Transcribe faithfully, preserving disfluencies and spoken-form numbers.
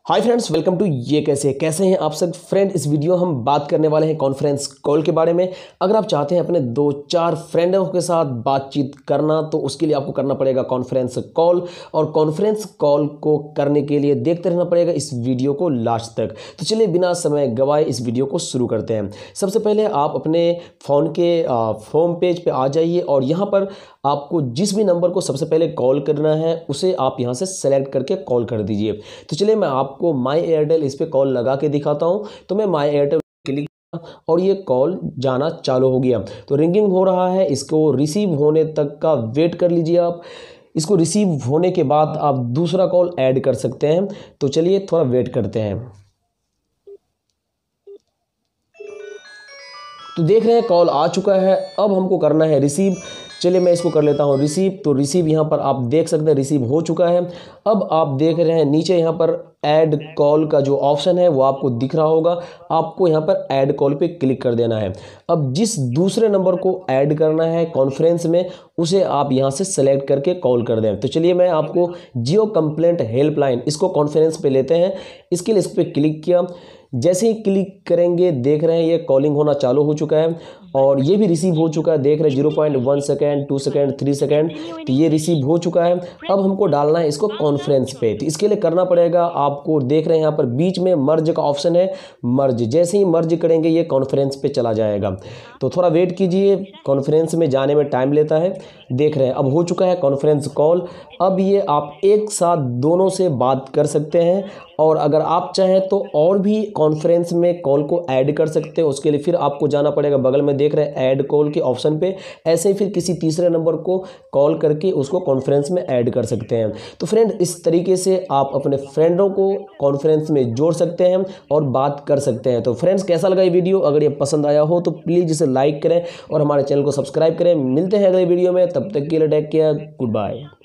Hi friends, welcome to ये कैसे कैसे हैं आप सब फ्रेंड। इस वीडियो हम बात करने वाले हैं कॉन्फ्रेंस कॉल के बारे में। अगर आप चाहते हैं अपने दो चार फ्रेंडों के साथ बातचीत करना तो उसके लिए आपको करना पड़ेगा कॉन्फ्रेंस कॉल। और कॉन्फ्रेंस कॉल को करने के लिए देखते रहना पड़ेगा इस वीडियो को लास्ट तक। तो चलिए बिना समय गवाए इस वीडियो को शुरू करते हैं। सबसे पहले आप अपने फ़ोन के होम पेज पे आ जाइए और यहाँ पर आपको जिस भी नंबर को सबसे पहले कॉल करना है उसे आप यहाँ से सेलेक्ट करके कॉल कर दीजिए। तो चलिए मैं आपको माय एयरटेल इस पे कॉल लगा के दिखाता हूँ। तो मैं माय एयरटेल क्लिक और ये कॉल जाना चालू हो गया। तो रिंगिंग हो रहा है, इसको रिसीव होने तक का वेट कर लीजिए आप। इसको रिसीव होने के बाद आप दूसरा कॉल ऐड कर सकते हैं। तो चलिए थोड़ा वेट करते हैं। तो देख रहे हैं कॉल आ चुका है, अब हमको करना है रिसीव। चलिए मैं इसको कर लेता हूँ रिसीव। तो रिसीव यहाँ पर आप देख सकते हैं रिसीव हो चुका है। अब आप देख रहे हैं नीचे यहाँ पर ऐड कॉल का जो ऑप्शन है वो आपको दिख रहा होगा। आपको यहाँ पर ऐड कॉल पे क्लिक कर देना है। अब जिस दूसरे नंबर को ऐड करना है कॉन्फ्रेंस में उसे आप यहाँ से सेलेक्ट करके कॉल कर दें। तो चलिए मैं आपको जियो कंप्लेंट हेल्पलाइन इसको कॉन्फ्रेंस पे लेते हैं। इसके लिए इस पर क्लिक किया। जैसे ही क्लिक करेंगे देख रहे हैं ये कॉलिंग होना चालू हो चुका है और ये भी रिसीव हो चुका है। देख रहे हैं zero point one second, two second, three second. तो ये रिसीव हो चुका है। अब हमको डालना है इसको कॉन्फ्रेंस पे। तो इसके लिए करना पड़ेगा आपको, देख रहे हैं यहाँ पर बीच में मर्ज का ऑप्शन है, मर्ज। जैसे ही मर्ज करेंगे ये कॉन्फ्रेंस पे चला जाएगा। तो थोड़ा वेट कीजिए, कॉन्फ्रेंस में जाने में टाइम लेता है। देख रहे हैं अब हो चुका है कॉन्फ्रेंस कॉल। अब ये आप एक साथ दोनों से बात कर सकते हैं और अगर आप चाहें तो और भी कॉन्फ्रेंस में कॉल को ऐड कर सकते हैं। उसके लिए फिर आपको जाना पड़ेगा बगल में, देख रहे हैं ऐड कॉल के ऑप्शन पे। ऐसे ही फिर किसी तीसरे नंबर को कॉल करके उसको कॉन्फ्रेंस में ऐड कर सकते हैं। तो फ्रेंड इस तरीके से आप अपने फ्रेंडों को कॉन्फ्रेंस में जोड़ सकते हैं और बात कर सकते हैं। तो फ्रेंड्स कैसा लगा ये वीडियो? अगर ये पसंद आया हो तो प्लीज़ इसे लाइक करें और हमारे चैनल को सब्सक्राइब करें। मिलते हैं अगले वीडियो में, तब तक के लिए टेक केयर, गुड बाय।